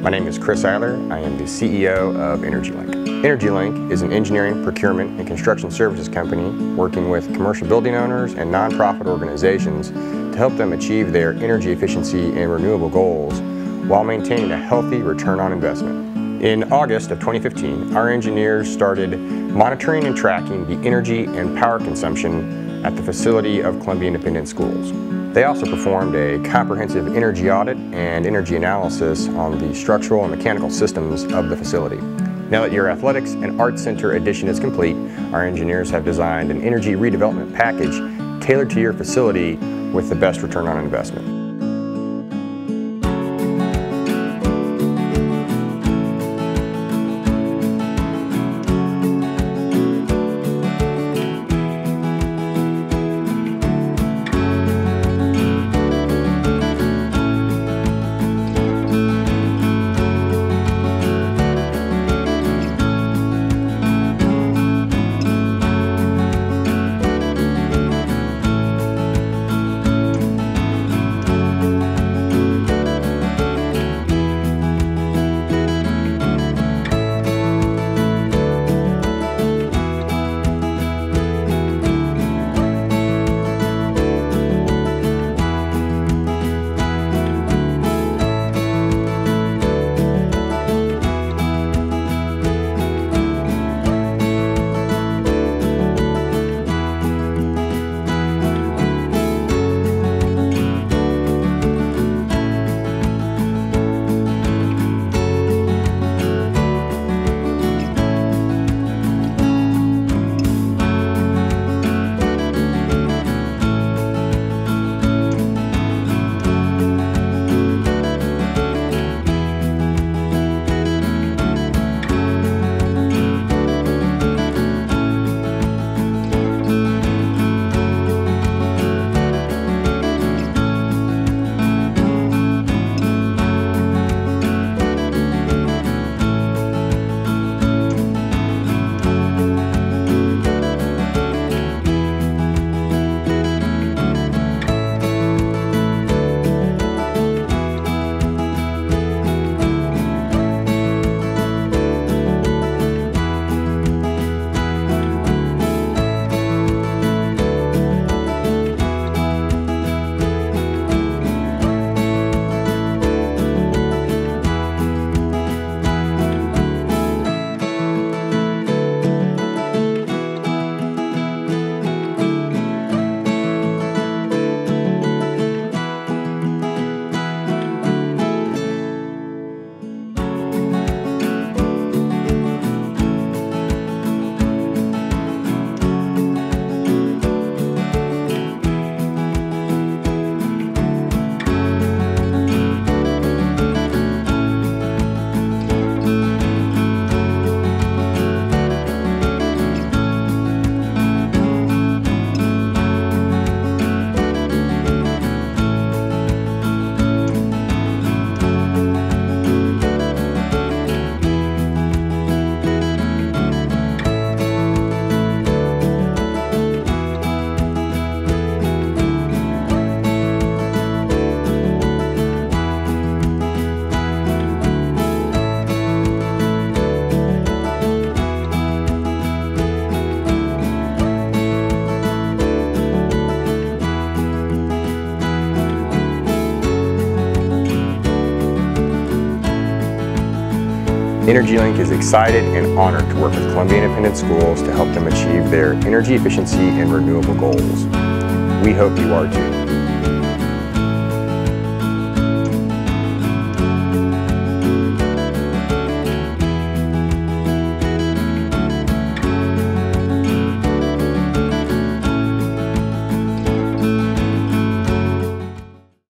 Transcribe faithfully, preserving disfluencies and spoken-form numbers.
My name is Chris Eiler. I am the C E O of EnergyLink. EnergyLink is an engineering, procurement, and construction services company working with commercial building owners and nonprofit organizations to help them achieve their energy efficiency and renewable goals while maintaining a healthy return on investment. In August of twenty fifteen, our engineers started monitoring and tracking the energy and power consumption at the facility of Columbia Independent Schools. They also performed a comprehensive energy audit and energy analysis on the structural and mechanical systems of the facility. Now that your Athletics and Arts Center addition is complete, our engineers have designed an energy redevelopment package tailored to your facility with the best return on investment. EnergyLink is excited and honored to work with Columbia Independent Schools to help them achieve their energy efficiency and renewable goals. We hope you are too.